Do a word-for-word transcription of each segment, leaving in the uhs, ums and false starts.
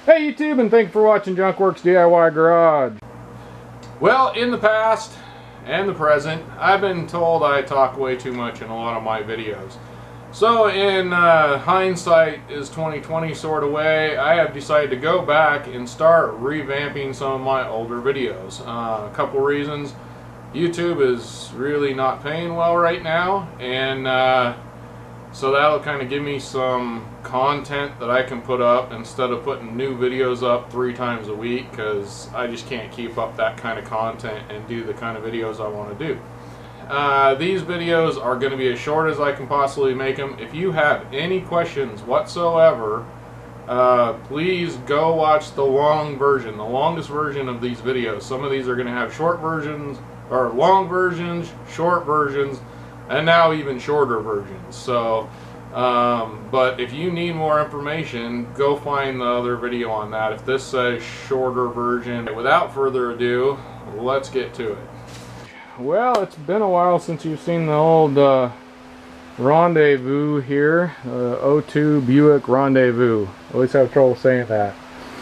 Hey YouTube, and thank you for watching Junkworks D I Y Garage. Well, in the past and the present, I've been told I talk way too much in a lot of my videos. So in uh, hindsight is twenty twenty sort of way, I have decided to go back and start revamping some of my older videos. Uh, a couple reasons. YouTube is really not paying well right now, and uh, so that'll kind of give me some content that I can put up instead of putting new videos up three times a week, because I just can't keep up that kind of content and do the kind of videos I want to do. Uh, these videos are going to be as short as I can possibly make them. If you have any questions whatsoever, uh, please go watch the long version, the longest version of these videos. Some of these are going to have short versions, or long versions, short versions, and now even shorter versions. So um, but if you need more information, go find the other video on that. If this says shorter version, without further ado, let's get to it. Well, it's been a while since you've seen the old uh, Rendezvous here, uh, oh two Buick Rendezvous. I always have trouble saying that.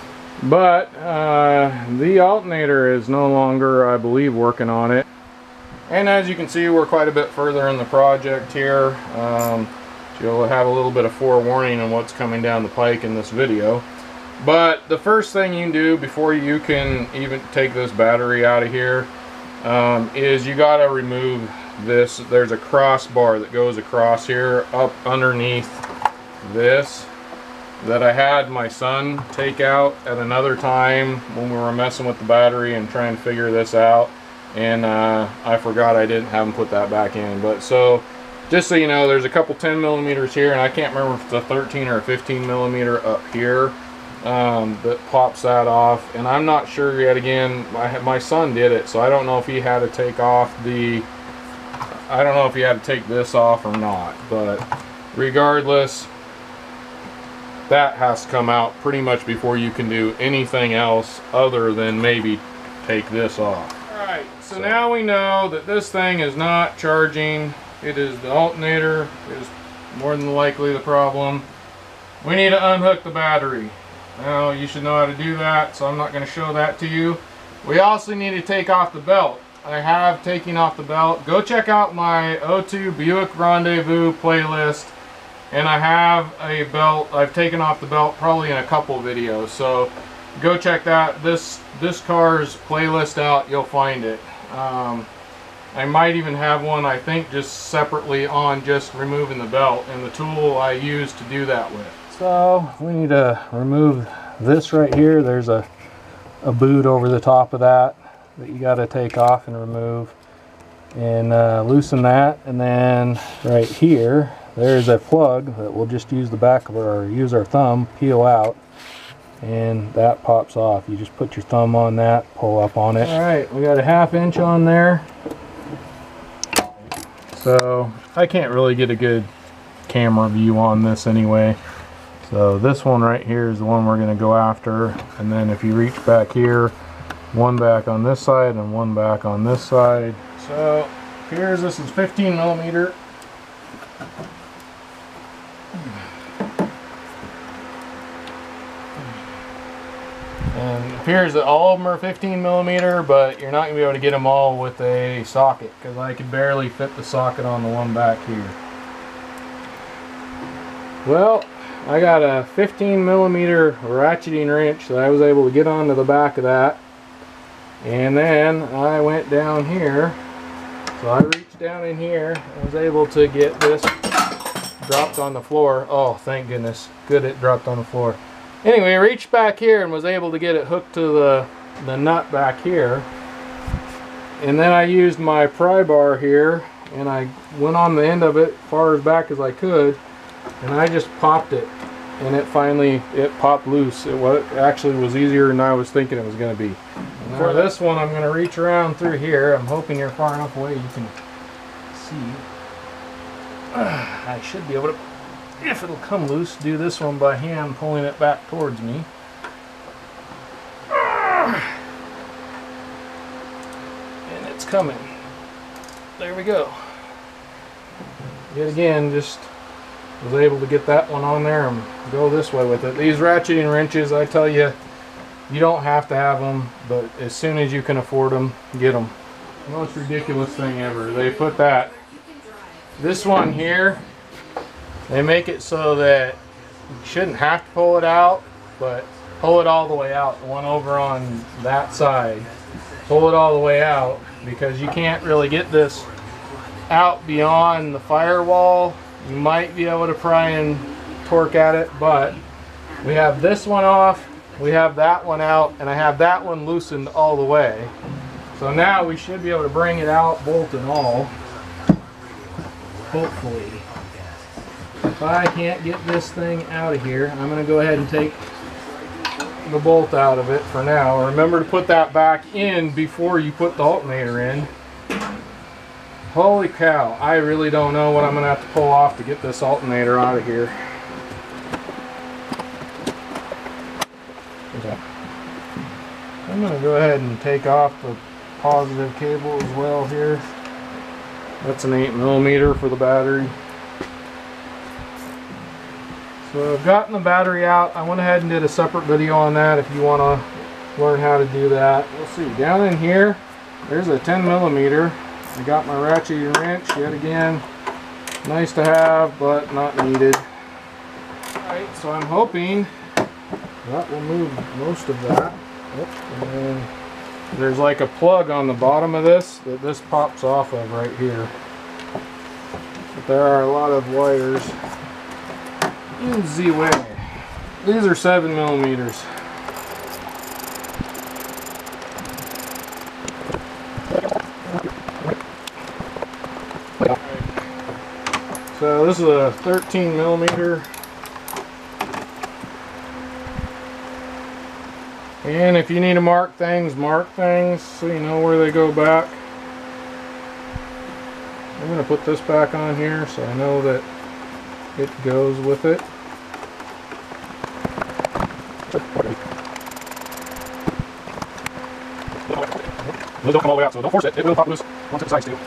But uh, the alternator is no longer, I believe, working on it. And as you can see, we're quite a bit further in the project here. Um, you'll have a little bit of forewarning on what's coming down the pike in this video. But the first thing you can do before you can even take this battery out of here um, is you got to remove this. There's a crossbar that goes across here up underneath this that I had my son take out at another time when we were messing with the battery and trying to figure this out. And uh, I forgot I didn't have him put that back in. But so, just so you know, there's a couple ten millimeters here, and I can't remember if it's a thirteen or a fifteen millimeter up here um, that pops that off. And I'm not sure yet. Again, my, my son did it, so I don't know if he had to take off the, I don't know if he had to take this off or not. But regardless, that has to come out pretty much before you can do anything else other than maybe take this off. Alright, so, so now we know that this thing is not charging. It is the alternator is more than likely the problem. We need to unhook the battery. Now you should know how to do that, so I'm not going to show that to you. We also need to take off the belt. I have taken off the belt. Go check out my oh two Buick Rendezvous playlist, and I have a belt. I've taken off the belt probably in a couple videos, so go check that this this car's playlist out. You'll find it. Um, I might even have one, I think, just separately on just removing the belt and the tool I use to do that with. So we need to remove this right here. There's a, a boot over the top of that that you got to take off and remove, and uh, loosen that. And then right here there's a plug that we'll just use the back of our, or use our thumb, peel out, and that pops off. You just put your thumb on that, pull up on it. Alright, we got a half inch on there. So I can't really get a good camera view on this anyway. So this one right here is the one we're going to go after. And then if you reach back here, one back on this side and one back on this side. So here's, this is fifteen millimeter. And it appears that all of them are fifteen millimeter, but you're not going to be able to get them all with a socket, because I could barely fit the socket on the one back here. Well, I got a fifteen millimeter ratcheting wrench that I was able to get onto the back of that. And then I went down here. So I reached down in here and was able to get this dropped on the floor. Oh, thank goodness. Good, it dropped on the floor. Anyway, I reached back here and was able to get it hooked to the, the nut back here. And then I used my pry bar here, and I went on the end of it as far as back as I could, and I just popped it, and it finally, it popped loose. It was, actually was easier than I was thinking it was going to be. And for this one, I'm going to reach around through here. I'm hoping you're far enough away you can see. Uh, I should be able to, if it'll come loose, do this one by hand, pulling it back towards me. And it's coming. There we go. Yet again, just was able to get that one on there and go this way with it. These ratcheting wrenches, I tell you, you don't have to have them, but as soon as you can afford them, get them. Most ridiculous thing ever. They put that, this one here, they make it so that you shouldn't have to pull it out, but pull it all the way out. The one over on that side, pull it all the way out, because you can't really get this out beyond the firewall. You might be able to pry and torque at it, but we have this one off, we have that one out, and I have that one loosened all the way. So now we should be able to bring it out, bolt and all, hopefully. If I can't get this thing out of here, I'm going to go ahead and take the bolt out of it for now. Remember to put that back in before you put the alternator in. Holy cow, I really don't know what I'm going to have to pull off to get this alternator out of here. Okay. I'm going to go ahead and take off the positive cable as well here. That's an eight millimeter for the battery. So I've gotten the battery out. I went ahead and did a separate video on that if you want to learn how to do that. We'll see. Down in here, there's a ten millimeter. I got my ratcheting wrench yet again. Nice to have, but not needed. Alright, so I'm hoping that will move most of that. Yep. And then there's like a plug on the bottom of this that this pops off of right here. But there are a lot of wires in the way. These are seven millimeters. So this is a thirteen millimeter. And if you need to mark things, mark things so you know where they go back. I'm going to put this back on here so I know that it goes with it. Those don't come all the way out, so don't force it. It will pop loose once it decides to.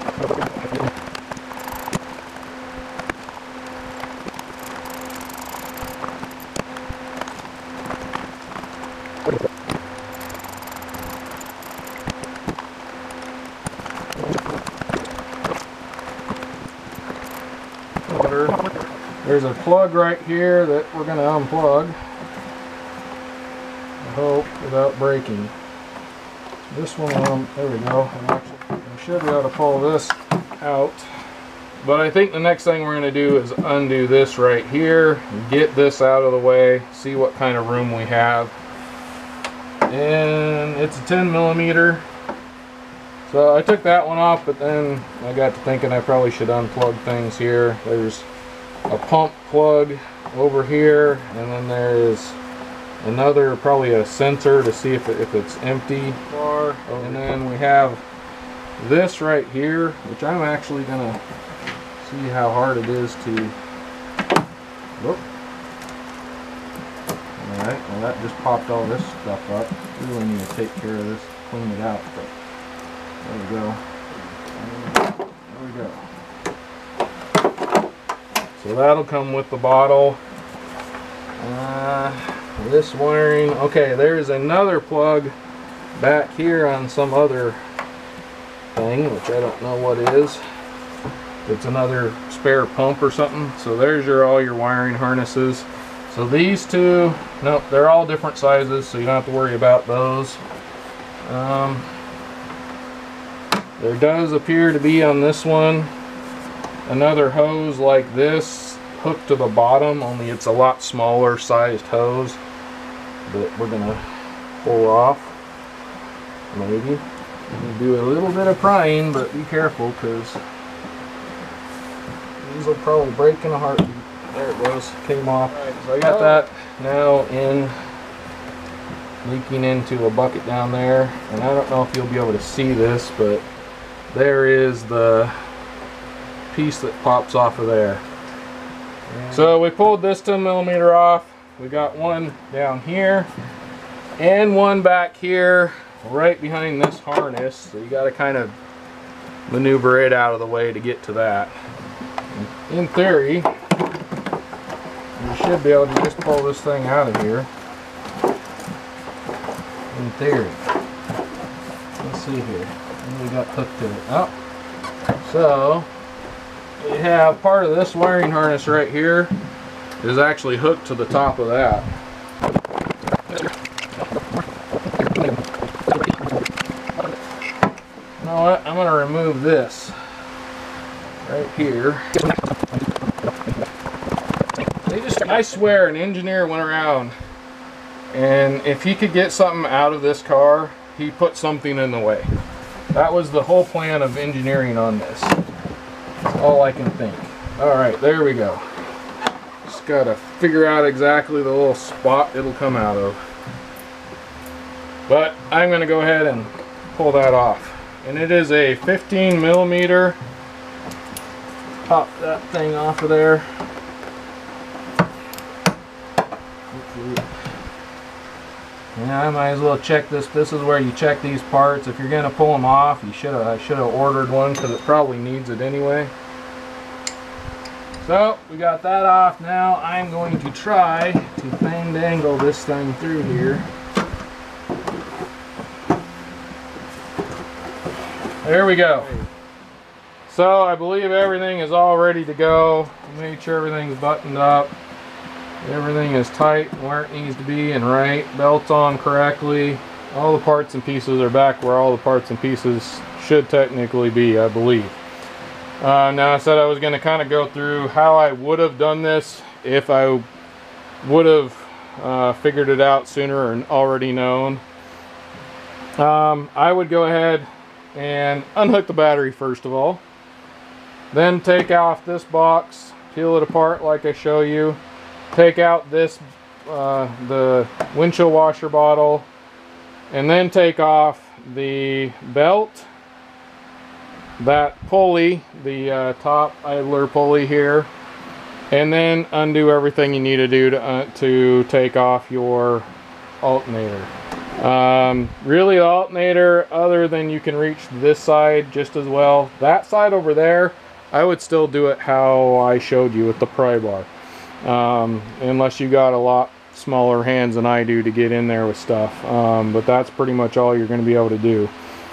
There's a plug right here that we're going to unplug, I hope, without breaking. This one, um, there we go. Actually, I should be able to pull this out. But I think the next thing we're going to do is undo this right here, get this out of the way, see what kind of room we have. And it's a ten millimeter. So I took that one off, but then I got to thinking I probably should unplug things here. There's a pump plug over here, and then there's another, probably a sensor to see if, it, if it's empty. And then we have this right here, which I'm actually gonna see how hard it is to. Whoop. Alright, well that just popped all this stuff up. We really need to take care of this, clean it out, but there we go. There we go. So that'll come with the bottle. Uh, this wiring, okay, there's another plug back here on some other thing, which I don't know what it is. It's another spare pump or something. So there's your all your wiring harnesses. So these two, nope, they're all different sizes, so you don't have to worry about those. Um, there does appear to be on this one another hose like this hooked to the bottom, only it's a lot smaller sized hose that we're gonna pull off. Maybe do a little bit of prying, but be careful because these will probably break in a heartbeat. There it goes, came off. Right, so I got that now in, leaking into a bucket down there, and I don't know if you'll be able to see this, but there is the piece that pops off of there. And so we pulled this ten millimeter off. We got one down here and one back here right behind this harness, so you got to kind of maneuver it out of the way to get to that. In theory, you should be able to just pull this thing out of here. In theory. Let's see here. What we got hooked to it? Oh. So, we have part of this wiring harness right here is actually hooked to the top of that. You know what? I'm going to remove this right here. They just, I swear, an engineer went around, and if he could get something out of this car, he put something in the way. That was the whole plan of engineering on this. That's all I can think. Alright, there we go. Just gotta figure out exactly the little spot it'll come out of. But I'm gonna go ahead and pull that off. And it is a fifteen millimeter. Pop that thing off of there. Yeah, I might as well check this. This is where you check these parts. If you're going to pull them off, you should have. I should have ordered one because it probably needs it anyway. So we got that off. Now I'm going to try to fandangle this thing through here. There we go. So I believe everything is all ready to go. Made sure everything's buttoned up. Everything is tight where it needs to be and right. Belt's on correctly. All the parts and pieces are back where all the parts and pieces should technically be, I believe. Uh, now I said I was going to kind of go through how I would have done this if I would have uh, figured it out sooner and already known. Um, I would go ahead and unhook the battery first of all. Then take off this box, peel it apart like I show you. Take out this, uh, the windshield washer bottle, and then take off the belt, that pulley, the uh, top idler pulley here, and then undo everything you need to do to, uh, to take off your alternator. Um, really the alternator, other than you can reach this side just as well. That side over there, I would still do it how I showed you with the pry bar. Um, unless you got a lot smaller hands than I do to get in there with stuff. Um, but that's pretty much all you're going to be able to do.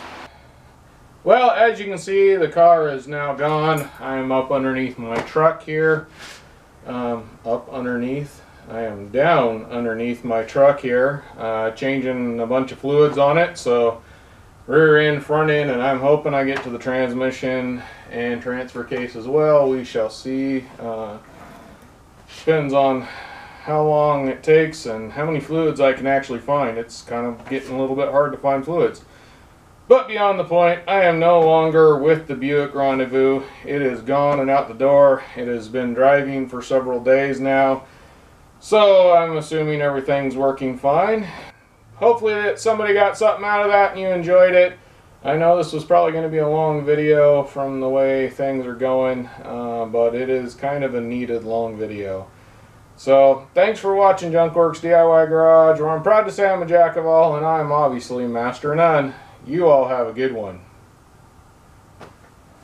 Well, as you can see, the car is now gone. I am up underneath my truck here. Um, up underneath. I am down underneath my truck here. Uh, changing a bunch of fluids on it. So rear end, front end, and I'm hoping I get to the transmission and transfer case as well. We shall see. Uh, Depends on how long it takes and how many fluids I can actually find. It's kind of getting a little bit hard to find fluids. But beyond the point, I am no longer with the Buick Rendezvous. It is gone and out the door. It has been driving for several days now. So I'm assuming everything's working fine. Hopefully that somebody got something out of that and you enjoyed it. I know this was probably going to be a long video from the way things are going, uh, but it is kind of a needed long video. So, thanks for watching Junkworks D I Y Garage, where I'm proud to say I'm a jack of all, and I'm obviously master of none. You all have a good one.